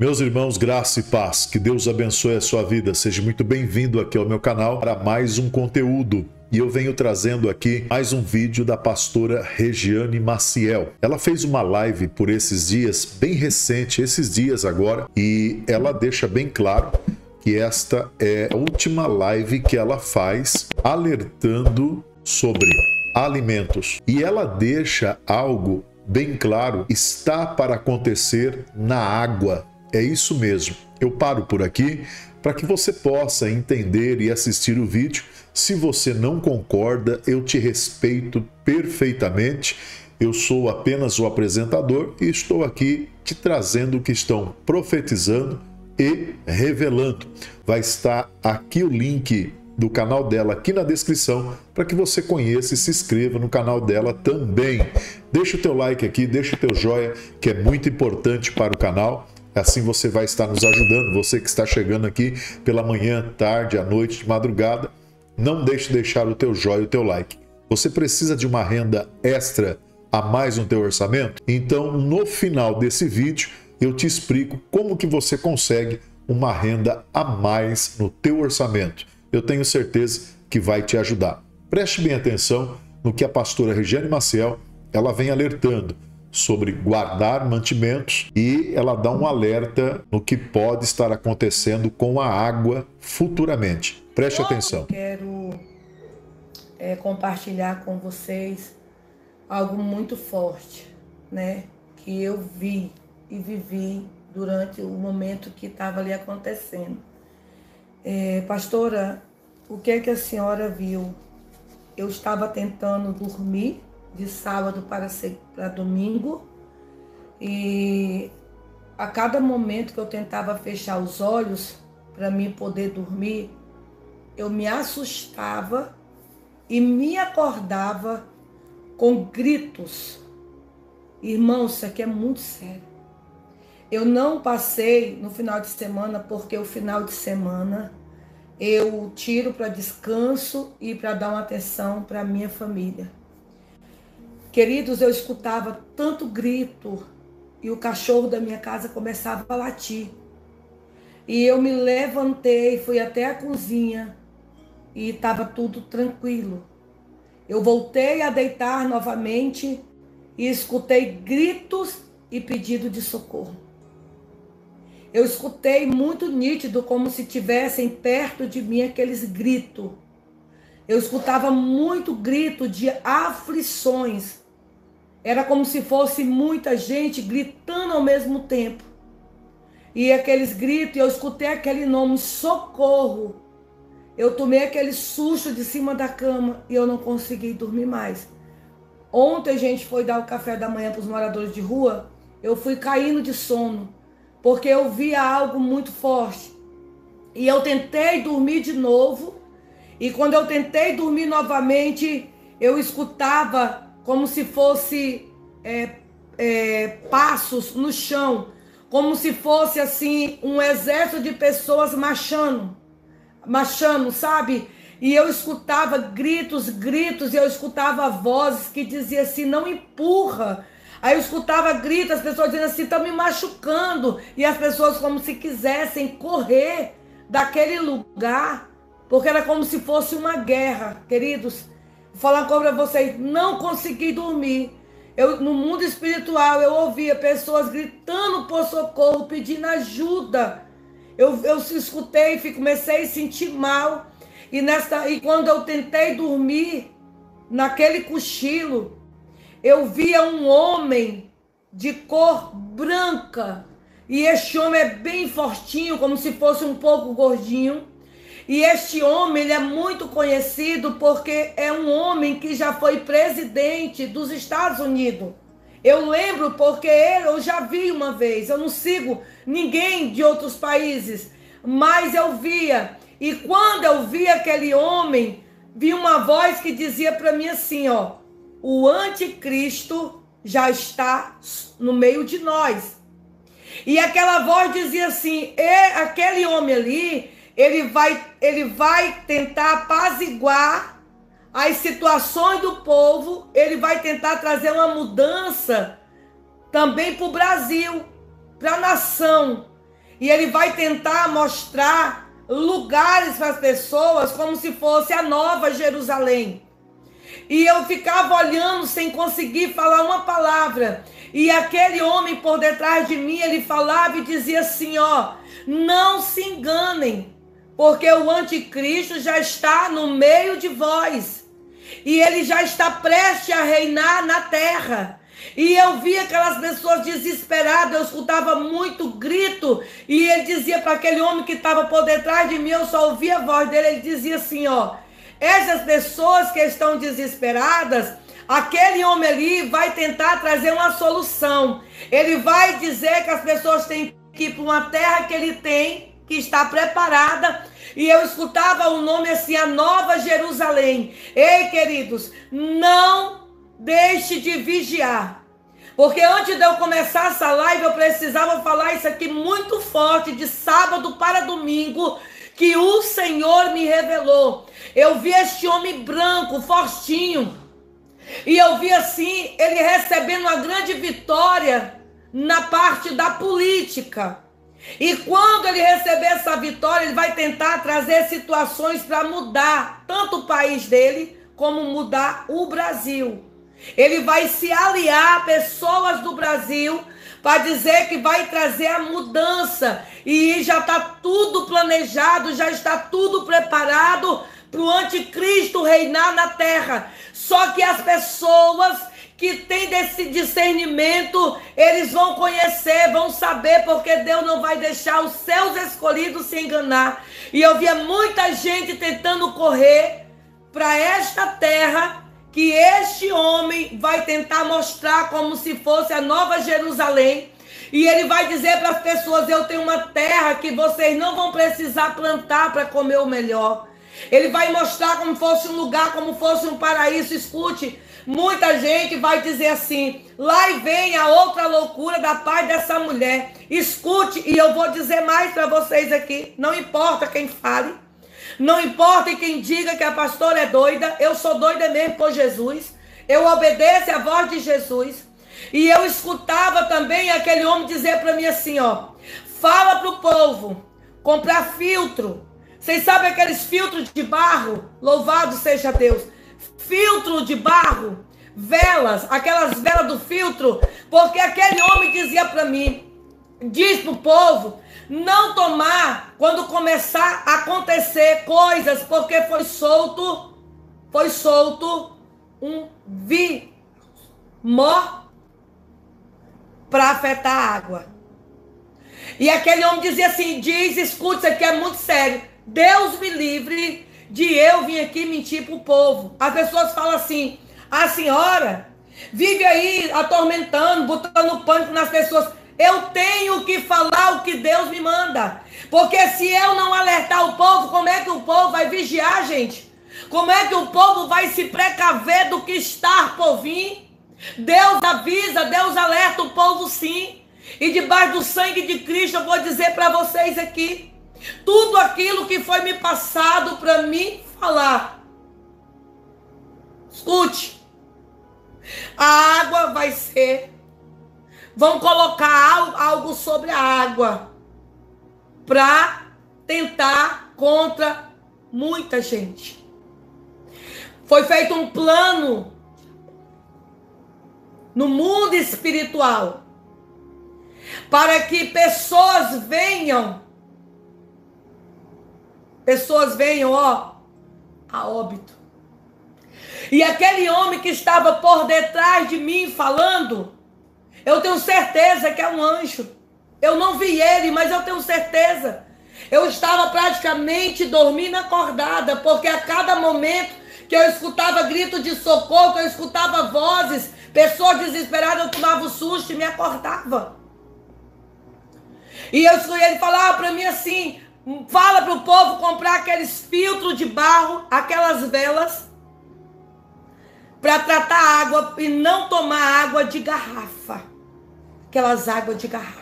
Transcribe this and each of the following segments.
Meus irmãos, graça e paz, que Deus abençoe a sua vida. Seja muito bem-vindo aqui ao meu canal para mais um conteúdo. E eu venho trazendo aqui mais um vídeo da pastora Regiane Maciel. Ela fez uma live por esses dias, bem recente, esses dias agora, e ela deixa bem claro que esta é a última live que ela faz alertando sobre alimentos. E ela deixa algo bem claro, está para acontecer na água. É isso mesmo. Eu paro por aqui para que você possa entender e assistir o vídeo. Se você não concorda, eu te respeito perfeitamente. Eu sou apenas o apresentador e estou aqui te trazendo o que estão profetizando e revelando. Vai estar aqui o link do canal dela aqui na descrição para que você conheça e se inscreva no canal dela também. Deixa o teu like aqui, deixa o teu joia, que é muito importante para o canal. Assim você vai estar nos ajudando. Você que está chegando aqui pela manhã, tarde, à noite, de madrugada, não deixe de deixar o teu joia e o teu like. Você precisa de uma renda extra a mais no teu orçamento? Então, no final desse vídeo, eu te explico como que você consegue uma renda a mais no teu orçamento. Eu tenho certeza que vai te ajudar. Preste bem atenção no que a pastora Regiane Maciel ela vem alertando sobre guardar mantimentos, e ela dá um alerta no que pode estar acontecendo com a água futuramente. Preste atenção. Quero compartilhar com vocês algo muito forte, né? Que eu vi e vivi durante o momento que estava ali acontecendo. Pastora, o que é que a senhora viu? Eu estava tentando dormir de sábado para domingo, e a cada momento que eu tentava fechar os olhos para mim poder dormir, eu me assustava e me acordava com gritos. Irmãos, isso aqui é muito sério. Eu não passei no final de semana, porque o final de semana eu tiro para descanso e para dar uma atenção para minha família. Queridos, eu escutava tanto grito e o cachorro da minha casa começava a latir. E eu me levantei, fui até a cozinha e estava tudo tranquilo. Eu voltei a deitar novamente e escutei gritos e pedido de socorro. Eu escutei muito nítido, como se tivessem perto de mim aqueles gritos. Eu escutava muito grito de aflições. Era como se fosse muita gente gritando ao mesmo tempo. E aqueles gritos, eu escutei aquele nome, socorro. Eu tomei aquele susto de cima da cama e eu não consegui dormir mais. Ontem a gente foi dar o café da manhã para os moradores de rua. Eu fui caindo de sono, porque eu via algo muito forte. E eu tentei dormir de novo. E quando eu tentei dormir novamente, eu escutava como se fosse passos no chão, como se fosse assim um exército de pessoas marchando, sabe? E eu escutava gritos, e eu escutava vozes que diziam assim, não empurra. Aí eu escutava gritos, as pessoas dizendo assim, estão me machucando. E as pessoas como se quisessem correr daquele lugar, porque era como se fosse uma guerra, queridos. Vou falar uma coisa para vocês, não consegui dormir. No mundo espiritual, eu ouvia pessoas gritando por socorro, pedindo ajuda. Eu escutei, comecei a sentir mal. E quando eu tentei dormir, naquele cochilo, eu via um homem de cor branca. E este homem é bem fortinho, como se fosse um pouco gordinho. E este homem, ele é muito conhecido porque é um homem que já foi presidente dos Estados Unidos. Eu lembro porque eu já vi uma vez. Eu não sigo ninguém de outros países, mas eu via. E quando eu vi aquele homem, vi uma voz que dizia para mim assim, ó, o anticristo já está no meio de nós. E aquela voz dizia assim, aquele homem ali, ele vai tentar apaziguar as situações do povo, ele vai tentar trazer uma mudança também para o Brasil, para a nação. e ele vai tentar mostrar lugares para as pessoas como se fosse a Nova Jerusalém. E eu ficava olhando sem conseguir falar uma palavra. E aquele homem por detrás de mim, ele falava e dizia assim, ó, não se enganem, porque o anticristo já está no meio de vós. E ele já está prestes a reinar na terra. E eu via aquelas pessoas desesperadas, eu escutava muito grito. E ele dizia para aquele homem que estava por detrás de mim, eu só ouvia a voz dele, ele dizia assim, ó, essas pessoas que estão desesperadas, aquele homem ali vai tentar trazer uma solução. Ele vai dizer que as pessoas têm que ir para uma terra que ele tem, que está preparada. E eu escutava o nome assim, a Nova Jerusalém. Ei, queridos, não deixe de vigiar. Porque antes de eu começar essa live, eu precisava falar isso aqui muito forte, de sábado para domingo, que o Senhor me revelou. Eu vi este homem branco, fortinho, e eu vi assim, ele recebendo uma grande vitória na parte da política. E quando ele receber essa vitória, ele vai tentar trazer situações para mudar tanto o país dele, como mudar o Brasil. Ele vai se aliar a pessoas do Brasil para dizer que vai trazer a mudança. E já está tudo planejado, já está tudo preparado para o anticristo reinar na terra. Só que as pessoas que têm desse discernimento, eles vão conhecer, vão saber, porque Deus não vai deixar os seus escolhidos se enganar. E eu via muita gente tentando correr para esta terra, que este homem vai tentar mostrar como se fosse a Nova Jerusalém. E ele vai dizer para as pessoas, eu tenho uma terra que vocês não vão precisar plantar para comer o melhor. Ele vai mostrar como fosse um lugar, como fosse um paraíso. Escute, muita gente vai dizer assim, lá e vem a outra loucura da parte dessa mulher. Escute, e eu vou dizer mais para vocês aqui, não importa quem fale, não importa quem diga que a pastora é doida, eu sou doida mesmo por Jesus, eu obedeço a voz de Jesus. E eu escutava também aquele homem dizer para mim assim, ó, fala para o povo comprar filtro. Vocês sabem aqueles filtros de barro? Louvado seja Deus. Filtro de barro, velas, aquelas velas do filtro, porque aquele homem dizia para mim, diz para o povo, não tomar quando começar a acontecer coisas, porque foi solto um vírus para afetar a água. E aquele homem dizia assim, escute, isso aqui é muito sério. Deus me livre de eu vir aqui mentir para o povo. As pessoas falam assim, a senhora vive aí atormentando, botando pânico nas pessoas. Eu tenho que falar o que Deus me manda. Porque se eu não alertar o povo, como é que o povo vai vigiar, gente? Como é que o povo vai se precaver do que está por vir? Deus avisa, Deus alerta o povo sim. E debaixo do sangue de Cristo eu vou dizer para vocês aqui, tudo aquilo que foi me passado para mim falar. Escute, a água vai ser, vão colocar algo sobre a água para tentar contra muita gente. Foi feito um plano no mundo espiritual para que pessoas venham, ó, a óbito. E aquele homem que estava por detrás de mim falando, eu tenho certeza que é um anjo. Eu não vi ele, mas eu tenho certeza. Eu estava praticamente dormindo acordada, porque a cada momento que eu escutava grito de socorro, que eu escutava vozes, pessoas desesperadas, eu tomava um susto e me acordava. E ele falava para mim assim, fala para o povo comprar aqueles filtros de barro, aquelas velas, para tratar água e não tomar água de garrafa. Aquelas águas de garrafa.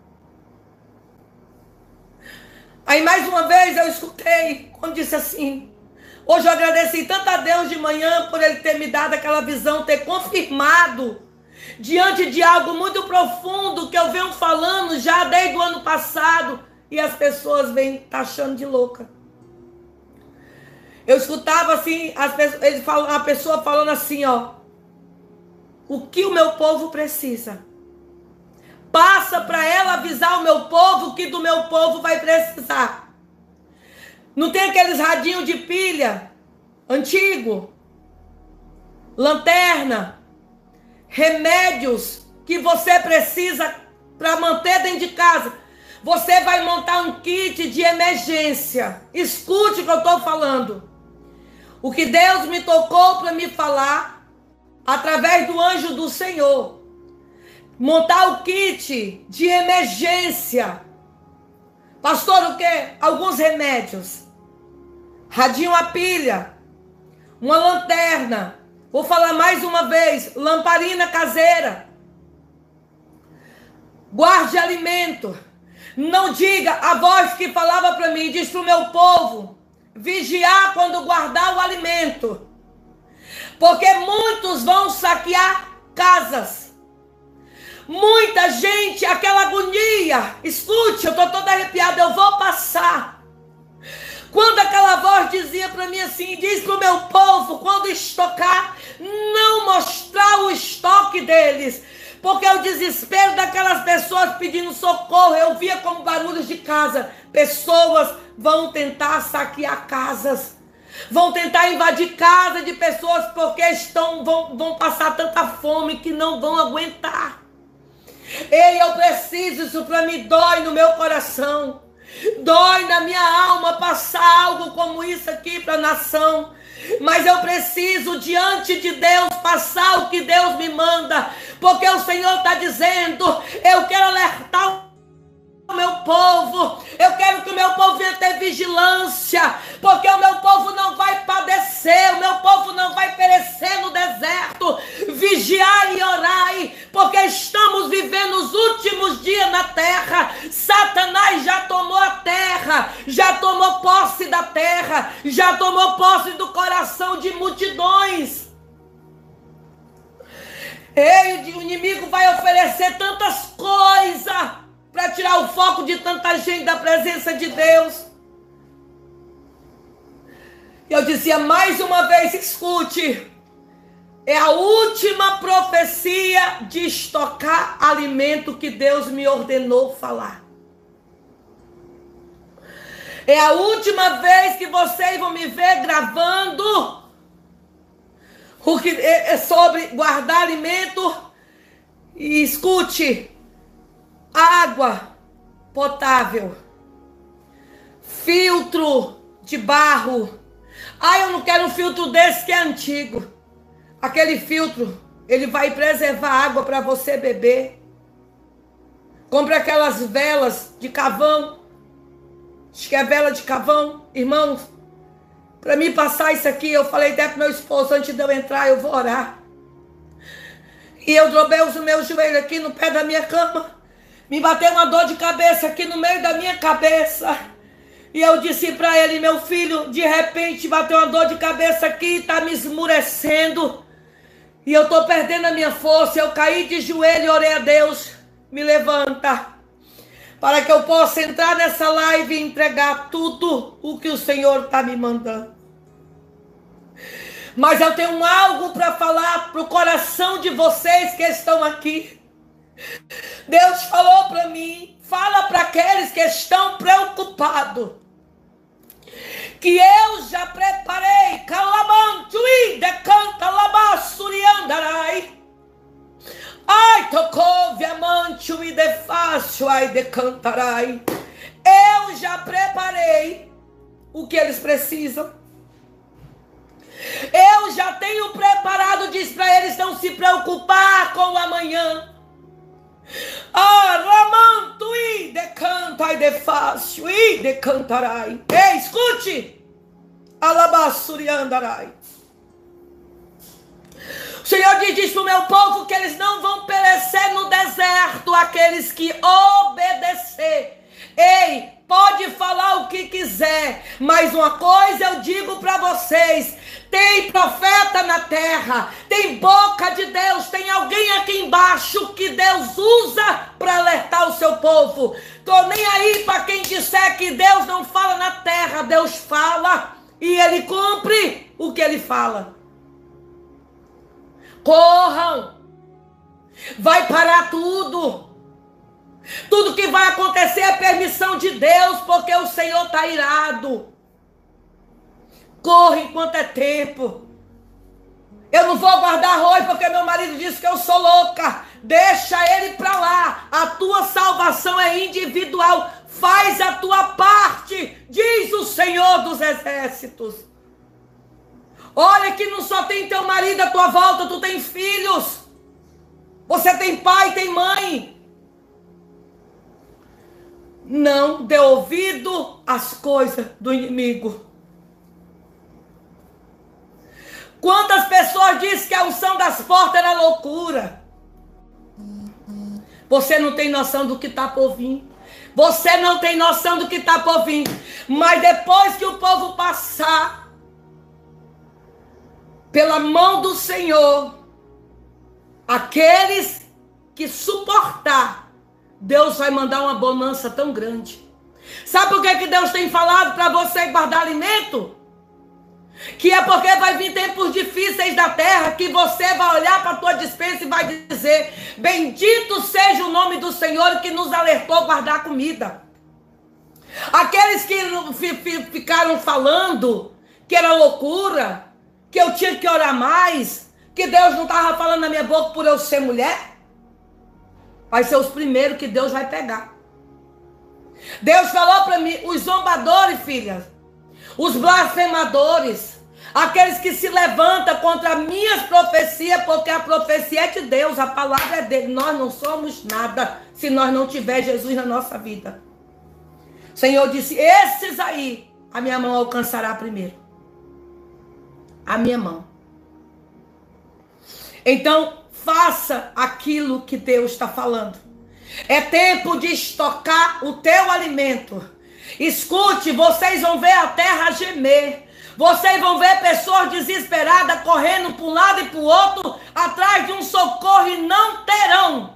Aí mais uma vez eu escutei, quando disse assim, hoje eu agradeci tanto a Deus de manhã por ele ter me dado aquela visão, ter confirmado diante de algo muito profundo que eu venho falando já desde o ano passado. e as pessoas vêm taxando de louca. Eu escutava assim, a pessoa falando assim, ó, o que o meu povo precisa? Passa para ela avisar o meu povo que do meu povo vai precisar. Não tem aqueles radinhos de pilha antigo, lanterna, remédios que você precisa para manter dentro de casa. Você vai montar um kit de emergência. Escute o que eu estou falando. O que Deus me tocou para me falar, através do anjo do Senhor. Montar o kit de emergência. Pastor, o quê? Alguns remédios. Radinho a pilha. Uma lanterna. Vou falar mais uma vez. Lamparina caseira. Guarde alimento. Não diga a voz que falava para mim, diz para o meu povo, vigiar quando guardar o alimento. Porque muitos vão saquear casas. Muita gente, aquela agonia. Escute, eu estou toda arrepiada, eu vou passar. Quando aquela voz dizia para mim assim, diz para o meu povo, quando estocar, não mostrar o estoque deles. Porque o desespero daquelas pessoas pedindo socorro, eu via como barulhos de casa. Pessoas vão tentar saquear casas. Vão tentar invadir casa de pessoas porque vão passar tanta fome que não vão aguentar. Ei, eu preciso, isso para mim dói no meu coração. Dói na minha alma passar algo como isso aqui para a nação. Mas eu preciso diante de Deus passar o que Deus me manda. Porque o Senhor está dizendo, eu quero alertar o meu povo. Eu quero que o meu povo venha ter vigilância. Porque o meu povo não vai padecer. O meu povo não vai perecer no deserto. Vigiai e orai. Porque estamos vivendo os últimos dias na terra. Satanás já tomou a terra. Já tomou posse da terra. Já tomou posse do coração de multidões. Ei, o inimigo vai oferecer tantas coisas para tirar o foco de tanta gente da presença de Deus. Eu dizia mais uma vez, escute, é a última profecia de estocar alimento que Deus me ordenou falar. É a última vez que vocês vão me ver gravando o que é sobre guardar alimento. E escute, água potável, filtro de barro. Eu não quero um filtro desse que é antigo. Aquele filtro, ele vai preservar água para você beber. Compre aquelas velas de carvão. Acho que é vela de carvão, irmãos. Para mim passar isso aqui, eu falei até pro meu esposo, antes de eu entrar, eu vou orar. E eu dobrei os meus joelhos aqui no pé da minha cama. Me bateu uma dor de cabeça aqui no meio da minha cabeça. E eu disse para ele, meu filho, de repente bateu uma dor de cabeça aqui, está me esmurecendo. E eu estou perdendo a minha força. Eu caí de joelho e orei a Deus, me levanta. Para que eu possa entrar nessa live e entregar tudo o que o Senhor está me mandando. Mas eu tenho algo para falar para o coração de vocês que estão aqui. Deus falou para mim, fala para aqueles que estão preocupados, que eu já preparei, calamantui, decanta, labassuriandarai. Ai, tocou, viamante, e de fácil, ai, decantarai. Eu já preparei o que eles precisam. Eu já tenho preparado, diz para eles não se preocupar com o amanhã. Ramanto, e decanta, e de fácil, e decantarai. Ei, escute, alabassuriandarai. O Senhor diz para o meu povo que eles não vão perecer no deserto, aqueles que obedecer. Ei, pode falar o que quiser, mas uma coisa eu digo para vocês, tem profeta na terra, tem boca de Deus, tem alguém aqui embaixo que Deus usa para alertar o seu povo. Tô nem aí para quem diz disser que Deus não fala na terra, Deus fala e Ele cumpre o que Ele fala. Corram! Vai parar tudo. Tudo que vai acontecer é permissão de Deus, porque o Senhor está irado. Corre enquanto é tempo. Eu não vou guardar arroz porque meu marido disse que eu sou louca. Deixa ele para lá. A tua salvação é individual. Faz a tua parte, diz o Senhor dos Exércitos. Olha que não só tem teu marido à tua volta, tu tem filhos. Você tem pai, tem mãe. Não dê ouvido às coisas do inimigo. Quantas pessoas dizem que a unção das portas era loucura? Você não tem noção do que está por vir. Você não tem noção do que está por vir. Mas depois que o povo passar pela mão do Senhor, aqueles que suportar, Deus vai mandar uma bonança tão grande. Sabe por que Deus tem falado para você guardar alimento? Que é porque vai vir tempos difíceis da terra, que você vai olhar para a tua despensa e vai dizer: bendito seja o nome do Senhor que nos alertou a guardar comida. Aqueles que ficaram falando que era loucura, que eu tinha que orar mais, que Deus não estava falando na minha boca por eu ser mulher, vai ser os primeiros que Deus vai pegar. Deus falou para mim: os zombadores, filhas, os blasfemadores, aqueles que se levantam contra minhas profecias, porque a profecia é de Deus, a palavra é dele. Nós não somos nada se nós não tiver Jesus na nossa vida. O Senhor disse: esses aí, a minha mão alcançará primeiro. A minha mão. Então, faça aquilo que Deus está falando. É tempo de estocar o teu alimento. Escute, vocês vão ver a terra gemer. Vocês vão ver pessoas desesperadas correndo para um lado e para o outro, atrás de um socorro, e não terão.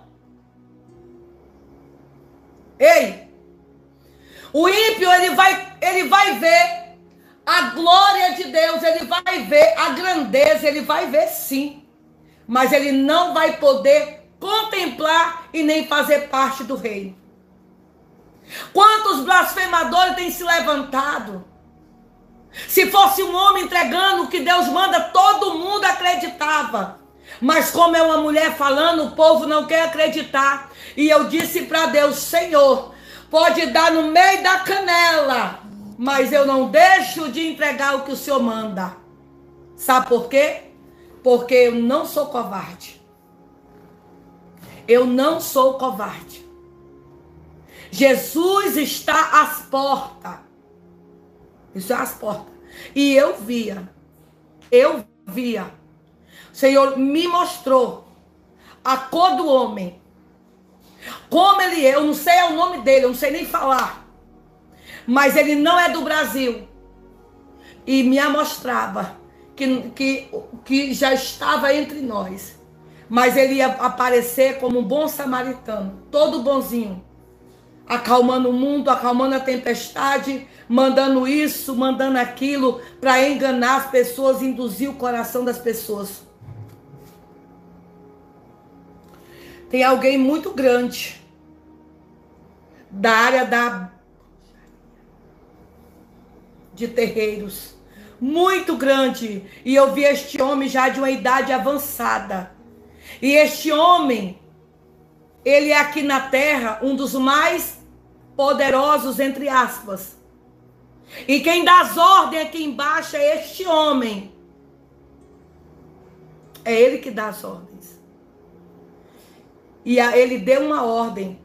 Ei, o ímpio, ele vai ver a glória de Deus, ele vai ver a grandeza, ele vai ver sim. Mas ele não vai poder contemplar e nem fazer parte do reino. Quantos blasfemadores têm se levantado? Se fosse um homem entregando o que Deus manda, todo mundo acreditava. Mas como é uma mulher falando, o povo não quer acreditar. E eu disse para Deus: Senhor, pode dar no meio da canela, mas eu não deixo de entregar o que o Senhor manda. Sabe por quê? Porque eu não sou covarde. Eu não sou covarde. Jesus está às portas. Isso é às portas. E eu via. O Senhor me mostrou a cor do homem. Como ele é. Eu não sei o nome dele, eu não sei nem falar. Mas ele não é do Brasil. E me mostrava que já estava entre nós. Mas ele ia aparecer como um bom samaritano, todo bonzinho, acalmando o mundo, acalmando a tempestade, mandando isso, mandando aquilo, para enganar as pessoas, induzir o coração das pessoas. Tem alguém muito grande da área de terreiros, muito grande, e eu vi este homem já de uma idade avançada. E este homem, ele é aqui na terra um dos mais poderosos, entre aspas. E quem dá as ordens aqui embaixo é este homem. É ele que dá as ordens. E ele deu uma ordem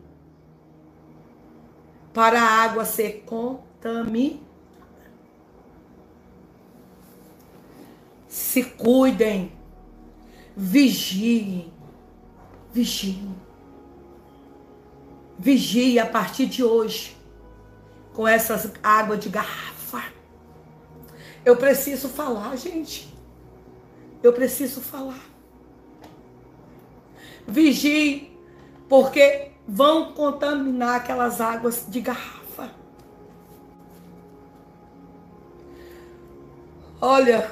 para a água ser contaminada. Se cuidem. Vigiem. Vigiem. Vigie a partir de hoje com essas águas de garrafa. Eu preciso falar, gente. Eu preciso falar. Vigie, porque vão contaminar aquelas águas de garrafa. Olha,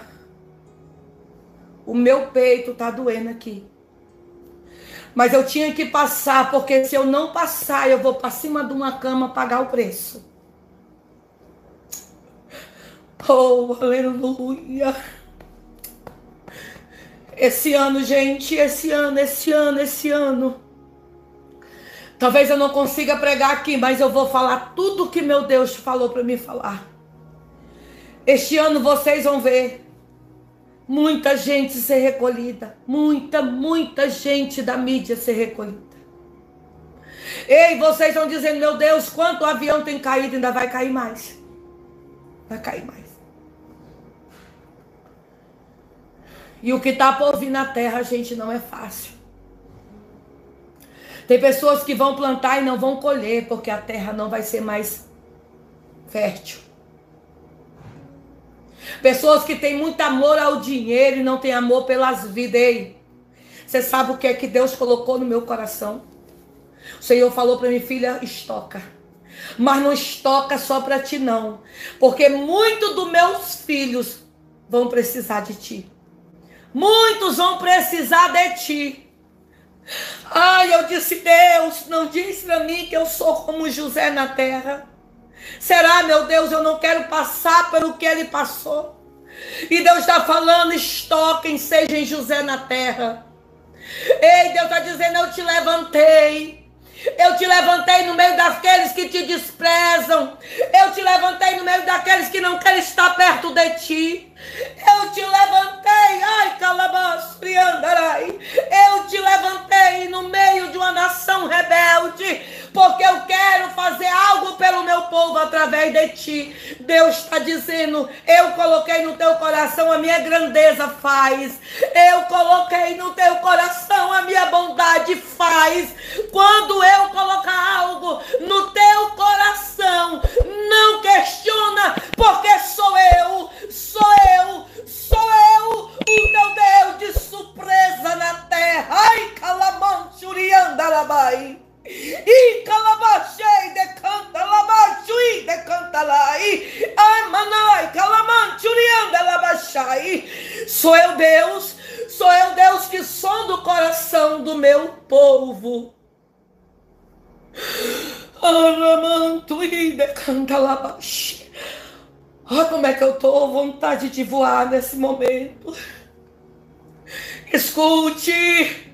o meu peito tá doendo aqui. Mas eu tinha que passar, porque se eu não passar, eu vou para cima de uma cama pagar o preço. Oh, aleluia. Esse ano, gente, esse ano. Talvez eu não consiga pregar aqui, mas eu vou falar tudo que meu Deus falou para mim falar. Este ano vocês vão ver muita gente ser recolhida. Muita gente da mídia ser recolhida. Ei, vocês estão dizendo, meu Deus, quanto avião tem caído, ainda vai cair mais. Vai cair mais. E o que está por vir na terra, gente, não é fácil. Tem pessoas que vão plantar e não vão colher, porque a terra não vai ser mais fértil. Pessoas que têm muito amor ao dinheiro e não têm amor pelas vidas. Ei, você sabe o que é que Deus colocou no meu coração? O Senhor falou para mim, filha, estoca. Mas não estoca só para ti não. Porque muitos dos meus filhos vão precisar de ti. Muitos vão precisar de ti. Ai, eu disse, Deus não disse para mim que eu sou como José na terra. Será, meu Deus, eu não quero passar pelo que ele passou. E Deus está falando, estoquem, sejam José na terra. Ei, Deus está dizendo, eu te levantei. Eu te levantei no meio daqueles que te desprezam. Eu te levantei no meio daqueles que não querem estar perto de ti. Eu te levantei, ai, calabasuri andarai. Eu te levantei no meio de uma nação rebelde, porque eu quero fazer algo pelo meu povo através de ti. Deus está dizendo, eu coloquei no teu coração a minha grandeza, faz. Eu coloquei no teu coração a minha bondade, faz. Quando eu colocar algo no teu coração, não questiona, porque sou eu, o teu Deus de surpresa na terra. Ai, calamanchuriandalabai. E calabachei de canta labachui de canta lai. Ai, manai, calamanchuriandalabachai. Sou eu Deus que sonda o coração do meu povo. Aramantui de canta labachi. Olha como é que eu estou, vontade de voar nesse momento. Escute.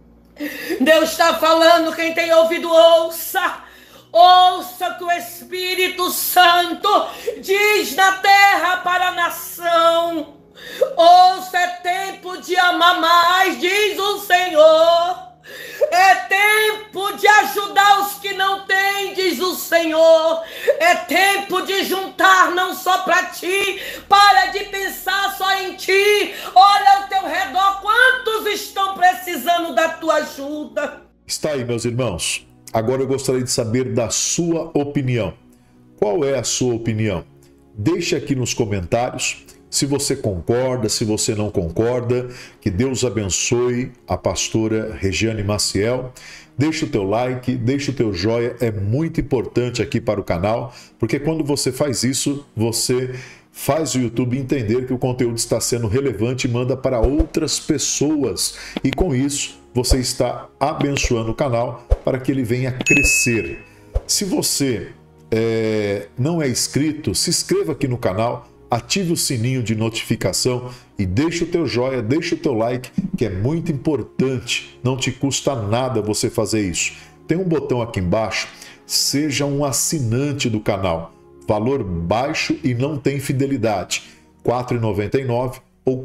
Deus está falando, quem tem ouvido ouça. Ouça que o Espírito Santo diz na terra para a nação. Ouça, é tempo de amar mais, diz o Senhor. É tempo de ajudar os que não têm, diz o Senhor. É tempo de juntar não só para ti. Para de pensar só em ti. Olha ao teu redor, quantos estão precisando da tua ajuda. Está aí, meus irmãos. Agora eu gostaria de saber da sua opinião. Qual é a sua opinião? Deixe aqui nos comentários. Se você concorda, se você não concorda, que Deus abençoe a pastora Regiane Maciel. Deixa o teu like, deixa o teu joia, é muito importante aqui para o canal, porque quando você faz isso, você faz o YouTube entender que o conteúdo está sendo relevante e manda para outras pessoas. E com isso, você está abençoando o canal para que ele venha crescer. Se você não é inscrito, se inscreva aqui no canal, ative o sininho de notificação e deixa o teu joia, deixa o teu like, que é muito importante. Não te custa nada você fazer isso. Tem um botão aqui embaixo, seja um assinante do canal. Valor baixo e não tem fidelidade. R$ 4,99 ou R$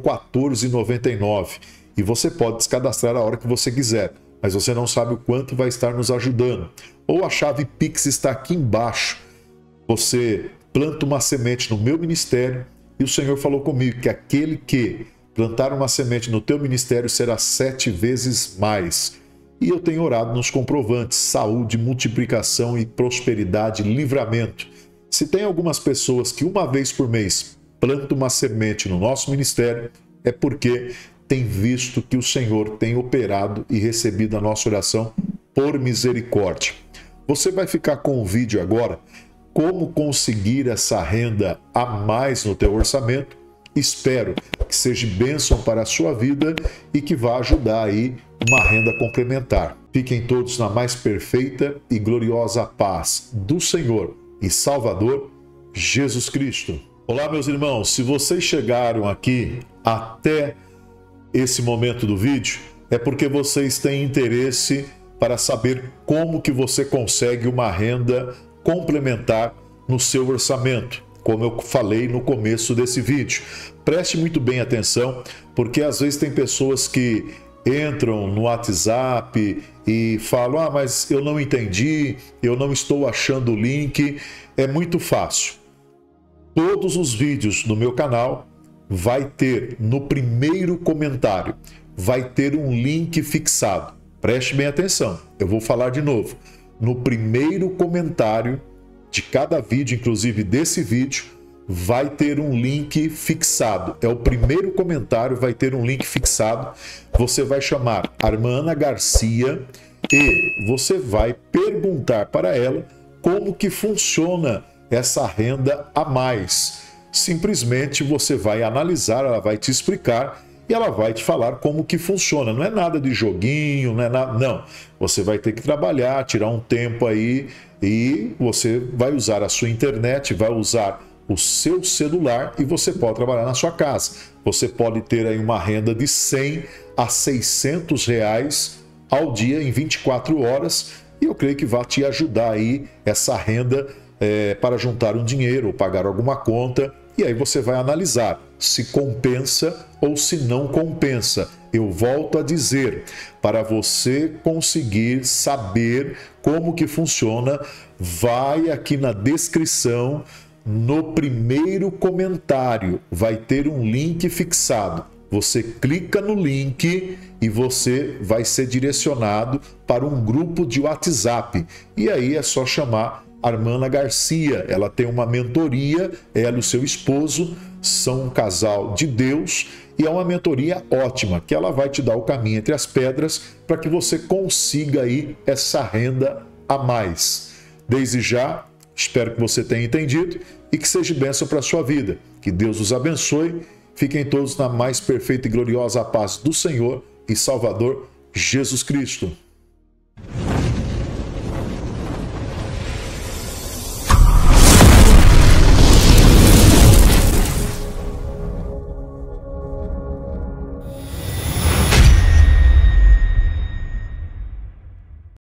14,99. E você pode descadastrar a hora que você quiser, mas você não sabe o quanto vai estar nos ajudando. Ou a chave Pix está aqui embaixo. Você planta uma semente no meu ministério e o Senhor falou comigo que aquele que plantar uma semente no teu ministério será 7 vezes mais. E eu tenho orado nos comprovantes, saúde, multiplicação e prosperidade, livramento. Se tem algumas pessoas que uma vez por mês plantam uma semente no nosso ministério, é porque tem visto que o Senhor tem operado e recebido a nossa oração por misericórdia. Você vai ficar com o vídeo agora, como conseguir essa renda a mais no teu orçamento, Espero que seja bênção para a sua vida e que vá ajudar aí uma renda complementar. Fiquem todos na mais perfeita e gloriosa paz do Senhor e Salvador Jesus Cristo. Olá, meus irmãos, se vocês chegaram aqui até esse momento do vídeo, é porque vocês têm interesse para saber como que você consegue uma renda complementar no seu orçamento, como eu falei no começo desse vídeo. Preste muito bem atenção, porque às vezes tem pessoas que entram no WhatsApp e falam: mas eu não entendi, eu não estou achando o link. É muito fácil. Todos os vídeos no meu canal vai ter no primeiro comentário, vai ter um link fixado. Preste bem atenção, eu vou falar de novo. No primeiro comentário de cada vídeo, inclusive desse vídeo, vai ter um link fixado. É o primeiro comentário, vai ter um link fixado. Você vai chamar a irmã Ana Garcia e você vai perguntar para ela como que funciona essa renda a mais. Simplesmente você vai analisar, ela vai te explicar e ela vai te falar como que funciona. Não é nada de joguinho, não é nada, não. Você vai ter que trabalhar, tirar um tempo aí e você vai usar a sua internet, vai usar o seu celular e você pode trabalhar na sua casa. Você pode ter aí uma renda de 100 a 600 reais ao dia em 24 horas e eu creio que vai te ajudar aí essa renda para juntar um dinheiro ou pagar alguma conta. E aí você vai analisar se compensa ou se não compensa. Eu volto a dizer, para você conseguir saber como que funciona, vai aqui na descrição, no primeiro comentário, vai ter um link fixado. Você clica no link e você vai ser direcionado para um grupo de WhatsApp. E aí é só chamar a irmã Ana Garcia. Ela tem uma mentoria, ela e o seu esposo são um casal de Deus e é uma mentoria ótima, que ela vai te dar o caminho entre as pedras para que você consiga aí essa renda a mais. Desde já, espero que você tenha entendido e que seja bênção para a sua vida. Que Deus os abençoe. Fiquem todos na mais perfeita e gloriosa paz do Senhor e Salvador Jesus Cristo.